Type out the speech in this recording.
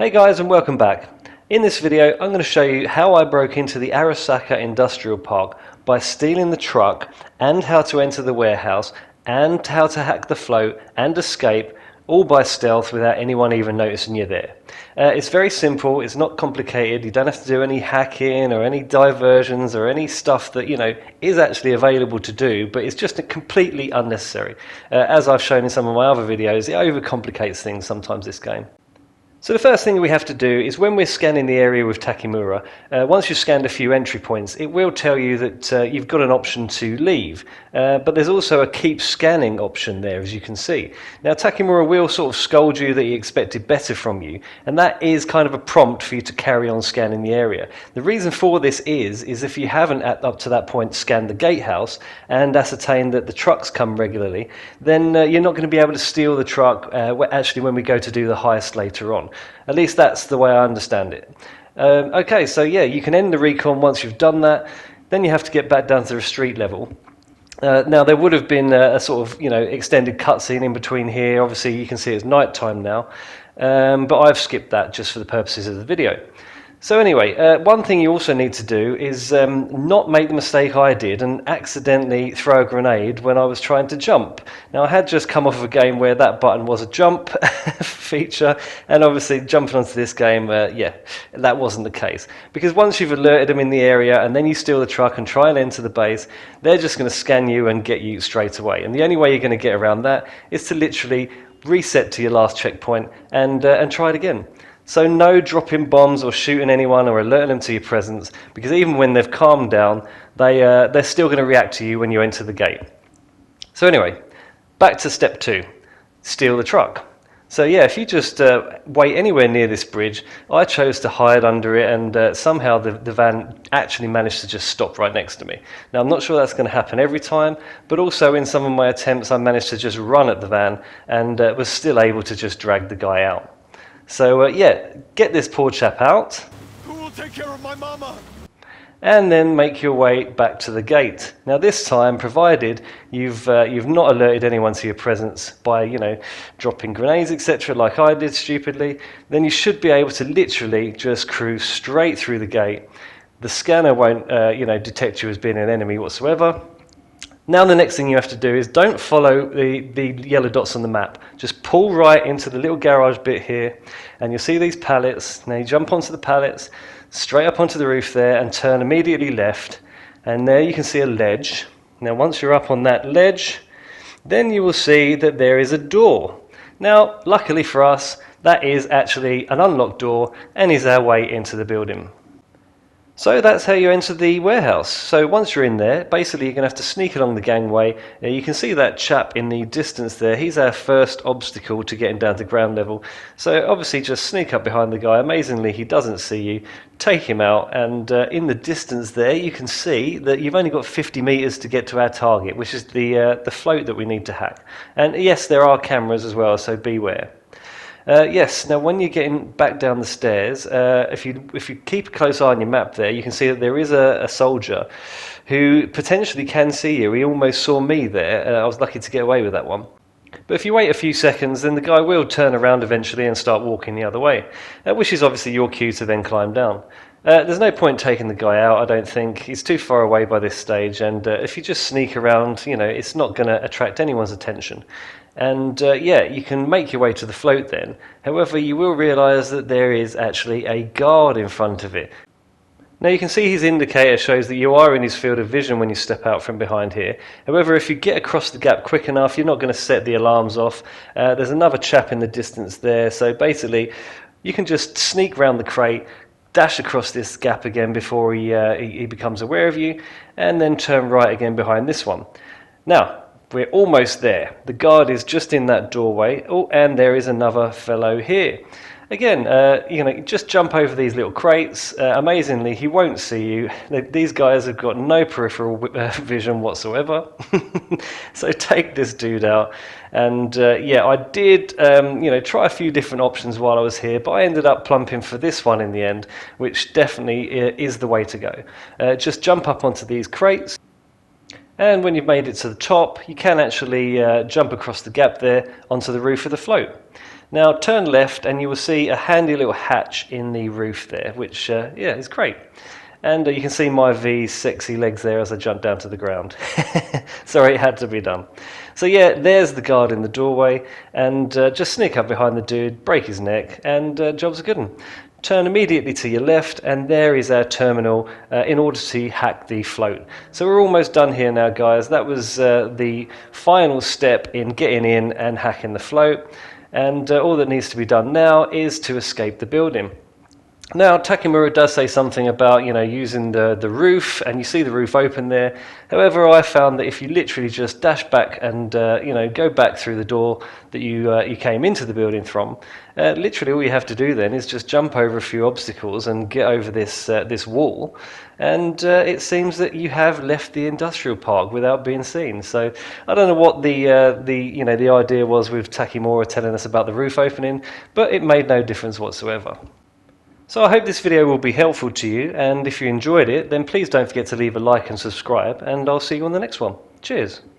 Hey guys, and welcome back. In this video I'm going to show you how I broke into the Arasaka Industrial Park by stealing the truck, and how to enter the warehouse, and how to hack the float and escape, all by stealth without anyone even noticing you're there. It's very simple, it's not complicated, you don't have to do any hacking or any diversions or any stuff that is actually available to do, but it's just completely unnecessary. As I've shown in some of my other videos, it overcomplicates things sometimes, this game. So the first thing we have to do is, when we're scanning the area with Takemura, once you've scanned a few entry points, it will tell you that you've got an option to leave, but there's also a keep scanning option there, as you can see. Now Takemura will sort of scold you that he expected better from you, and that is kind of a prompt for you to carry on scanning the area. The reason for this is if you haven't up to that point scanned the gatehouse and ascertained that the trucks come regularly, then you're not going to be able to steal the truck actually when we go to do the heist later on. At least that's the way I understand it. Okay, so yeah, you can end the recon once you've done that. Then you have to get back down to the street level. Now there would have been a sort of extended cutscene in between here. Obviously you can see it's night time now, but I've skipped that just for the purposes of the video. So anyway, one thing you also need to do is not make the mistake I did and accidentally throw a grenade when I was trying to jump. Now I had just come off of a game where that button was a jump feature, and obviously jumping onto this game, yeah, that wasn't the case. Because once you've alerted them in the area and then you steal the truck and try and enter the base, they're just going to scan you and get you straight away. And the only way you're going to get around that is to literally reset to your last checkpoint and try it again. So no dropping bombs or shooting anyone or alerting them to your presence, because even when they've calmed down, they're still going to react to you when you enter the gate. So anyway, back to step 2, steal the truck. So yeah, if you just wait anywhere near this bridge, I chose to hide under it, and somehow the van actually managed to just stop right next to me. Now I'm not sure that's going to happen every time, but also in some of my attempts I managed to just run at the van and was still able to just drag the guy out. So yeah, get this poor chap out. Who will take care of my mama? And then make your way back to the gate. Now this time, provided you've not alerted anyone to your presence by dropping grenades, etc., like I did stupidly, then you should be able to literally just cruise straight through the gate. The scanner won't detect you as being an enemy whatsoever. Now the next thing you have to do is, don't follow the yellow dots on the map. Just pull right into the little garage bit here, and you'll see these pallets. Now you jump onto the pallets, straight up onto the roof there, and turn immediately left. And there you can see a ledge. Now once you're up on that ledge, then you will see that there is a door. Now luckily for us, that is actually an unlocked door and is our way into the building. So that's how you enter the warehouse. So once you're in there, basically you're going to have to sneak along the gangway. You can see that chap in the distance there. He's our first obstacle to getting down to ground level. So obviously just sneak up behind the guy. Amazingly, he doesn't see you. Take him out, and in the distance there you can see that you've only got 50 meters to get to our target, which is the float that we need to hack. And yes, there are cameras as well, so beware. Yes, now when you're getting back down the stairs, if you keep a close eye on your map there, you can see that there is a soldier who potentially can see you. He almost saw me there. I was lucky to get away with that one. But if you wait a few seconds, then the guy will turn around eventually and start walking the other way, which is obviously your cue to then climb down. There's no point taking the guy out, I don't think. He's too far away by this stage, and if you just sneak around, it's not going to attract anyone's attention. And yeah, you can make your way to the float then. However, you will realise that there is actually a guard in front of it. Now you can see his indicator shows that you are in his field of vision when you step out from behind here. However, if you get across the gap quick enough, you're not going to set the alarms off. There's another chap in the distance there, so basically you can just sneak round the crate, dash across this gap again before he becomes aware of you, and then turn right again behind this one. Now, we're almost there. The guard is just in that doorway. Oh, and there is another fellow here. Again, just jump over these little crates. Amazingly, he won't see you. These guys have got no peripheral vision whatsoever. So take this dude out. And yeah, I did try a few different options while I was here, but I ended up plumping for this one in the end, which definitely is the way to go. Just jump up onto these crates. And when you've made it to the top, you can actually jump across the gap there onto the roof of the float. Now turn left and you will see a handy little hatch in the roof there, which yeah, is great. And you can see my V's sexy legs there as I jump down to the ground. Sorry, it had to be done. So yeah, there's the guard in the doorway, and just sneak up behind the dude, break his neck, and job's a good one. Turn immediately to your left, and there is our terminal in order to hack the float. So we're almost done here now, guys. That was the final step in getting in and hacking the float. And all that needs to be done now is to escape the building. Now, Takemura does say something about, using the roof, and you see the roof open there. However, I found that if you literally just dash back and, go back through the door that you came into the building from, literally all you have to do then is just jump over a few obstacles and get over this wall, and it seems that you have left the industrial park without being seen. So I don't know what the idea was with Takemura telling us about the roof opening, but it made no difference whatsoever. So I hope this video will be helpful to you, and if you enjoyed it, then please don't forget to leave a like and subscribe, and I'll see you on the next one. Cheers!